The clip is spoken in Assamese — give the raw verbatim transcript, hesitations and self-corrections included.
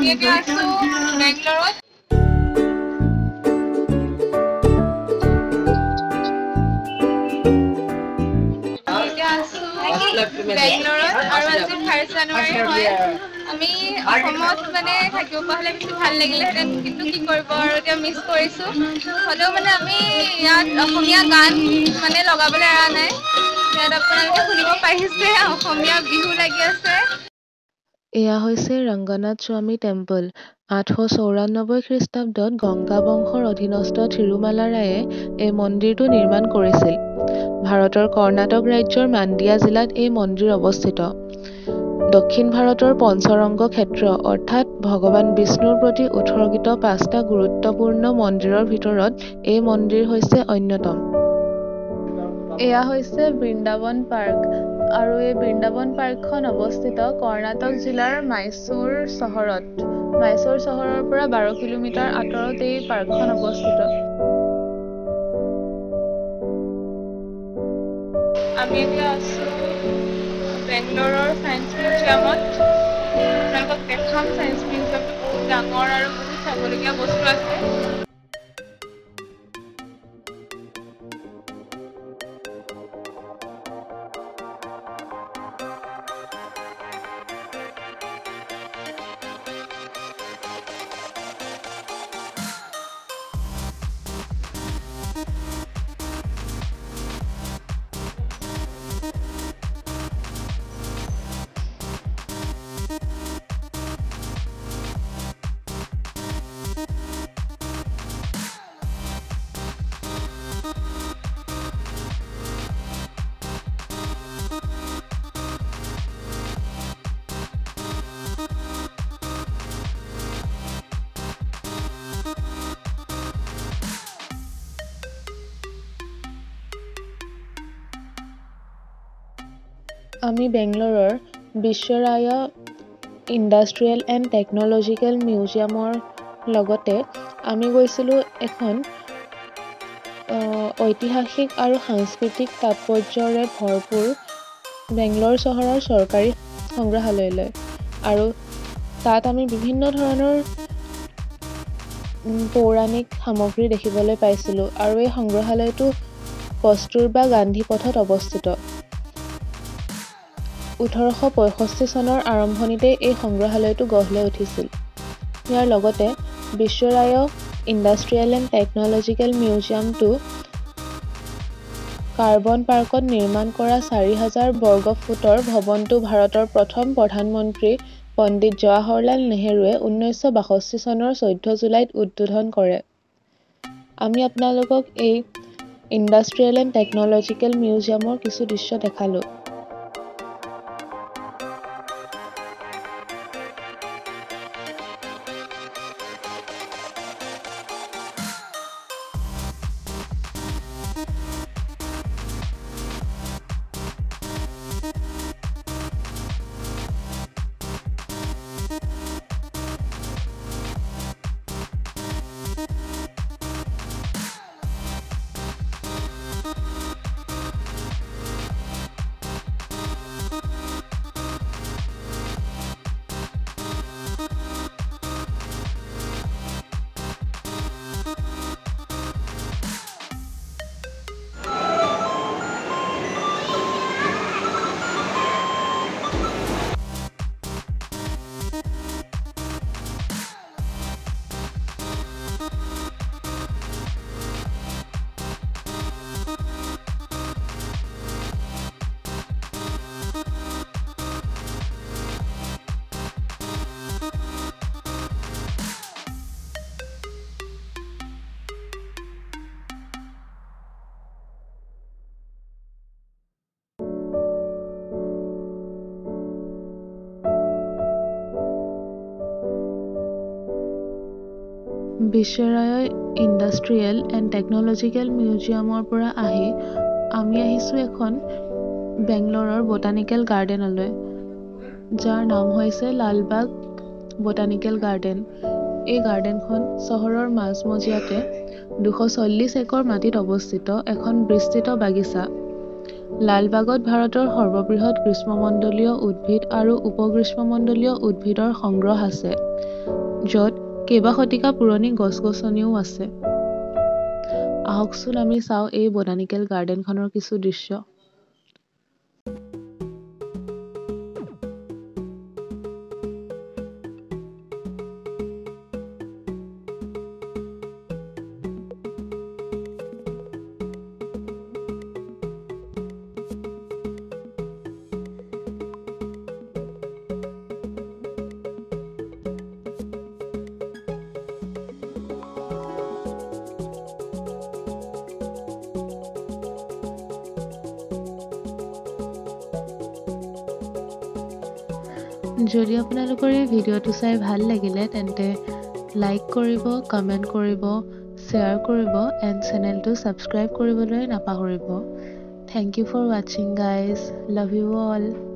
আমি এতিয়া আছো বেংগলোৰত। এতিয়া আছো বেংগলোৰত আৰু আজি ফাৰ্ষ্ট জানুৱাৰী হয়। আমি অসমত মানে থাকিব পৰা হ'লে বেছি ভাল লাগিলেহেঁতেন, কিন্তু কি কৰিব আৰু এতিয়া মিছ কৰিছোঁ। হ'লেও মানে আমি ইয়াত অসমীয়া গান মানে লগাবলৈ এৰা নাই। ইয়াত আপোনালোকে শুনিব পাৰিছে অসমীয়া বিহু লাগি আছে। এয়া হৈছে ৰংগনাথ স্বামী টেম্পল। আঠশ চৌৰান্নব্বৈ খ্ৰীষ্টাব্দত গংগা বংশৰ অধীনস্থ থিৰুমালা ৰায়ে এই মন্দিৰটো নিৰ্মাণ কৰিছিল। ভাৰতৰ কৰ্ণাটক ৰাজ্যৰ মাণ্ডিয়া জিলাত এই মন্দিৰ অৱস্থিত। দক্ষিণ ভাৰতৰ পঞ্চৰংগ ক্ষেত্ৰ অৰ্থাৎ ভগৱান বিষ্ণুৰ প্ৰতি উৎসৰ্গিত পাঁচটা গুৰুত্বপূৰ্ণ মন্দিৰৰ ভিতৰত এই মন্দিৰ হৈছে অন্যতম। এয়া হৈছে বৃন্দাবন পাৰ্ক, আৰু এই বৃন্দাবন পাৰ্কখন অৱস্থিত কৰ্ণাটক জিলাৰ মাইচুৰ চহৰত। মাইচুৰ চহৰৰ পৰা বাৰ কিলোমিটাৰ আঁতৰত এই পাৰ্কখন অৱস্থিত। আমি এতিয়া আছো বেংগলোৰৰ চায়েন্স মিউজিয়ামত। আপোনালোকক দেখাম চায়েন্স মিউজিয়ামটো বহুত ডাঙৰ আৰু বহুত চাবলগীয়া বস্তু আছে। আমি বেংগলোৰৰ বিশ্বৰায় ইণ্ডাষ্ট্ৰিয়েল এণ্ড টেকন'লজিকেল মিউজিয়ামৰ লগতে আমি গৈছিলোঁ এখন ঐতিহাসিক আৰু সাংস্কৃতিক তাৎপৰ্যৰে ভৰপূৰ বেংগলোৰ চহৰৰ চৰকাৰী সংগ্ৰহালয়লৈ। আৰু তাত আমি বিভিন্ন ধৰণৰ পৌৰাণিক সামগ্ৰী দেখিবলৈ পাইছিলোঁ। আৰু এই সংগ্ৰহালয়টো কস্তুৰবা গান্ধী পথত অৱস্থিত। ওঠৰশ পঁয়ষষ্ঠি চনৰ আৰম্ভণিতে এই সংগ্ৰহালয়টো গঢ় লৈ উঠিছিল। ইয়াৰ লগতে বিশ্বৰায় ইণ্ডাষ্ট্ৰিয়েল এণ্ড টেকন'লজিকেল মিউজিয়ামটো কাৰ্বন পাৰ্কত নিৰ্মাণ কৰা চাৰি হাজাৰ বৰ্গ ফুটৰ ভৱনটো ভাৰতৰ প্ৰথম প্ৰধানমন্ত্ৰী পণ্ডিত জৱাহৰলাল নেহৰুৱে ঊনৈছশ বাষষ্ঠি চনৰ চৈধ্য জুলাইত উদ্বোধন কৰে। আমি আপোনালোকক এই ইণ্ডাষ্ট্ৰিয়েল এণ্ড টেকন'লজিকেল মিউজিয়ামৰ কিছু দৃশ্য দেখালোঁ। বিশ্বৰায় ইণ্ডাষ্ট্ৰিয়েল এণ্ড টেকন'লজিকেল মিউজিয়ামৰ পৰা আহি আমি আহিছোঁ এখন বেংগলোৰৰ বটানিকেল গাৰ্ডেনলৈ, যাৰ নাম হৈছে লালবাগ বটানিকেল গাৰ্ডেন। এই গাৰ্ডেনখন চহৰৰ মাজমজিয়াতে দুশ চল্লিছ একৰ মাটিত অৱস্থিত এখন বিস্তৃত বাগিচা। লালবাগত ভাৰতৰ সৰ্ববৃহৎ গ্ৰীষ্মমণ্ডলীয় উদ্ভিদ আৰু উপগ্ৰীষ্মমণ্ডলীয় উদ্ভিদৰ সংগ্ৰহ আছে, য'ত কেইবা শতিকা পুৰণি গছ-গছনিও আছে। আহকচোন আমি চাওঁ এই বটানিকেল গাৰ্ডেনখনৰ কিছু দৃশ্য। যদি আপোনালোকৰ এই ভিডিঅ'টো চাই ভাল লাগিলে তেন্তে লাইক কৰিব, কমেণ্ট কৰিব, শ্বেয়াৰ কৰিব এণ্ড চেনেলটো ছাবস্ক্ৰাইব কৰিবলৈ নাপাহৰিব। থেংক ইউ ফৰ ৱাচিং গাইজ, লাভ ইউ অল।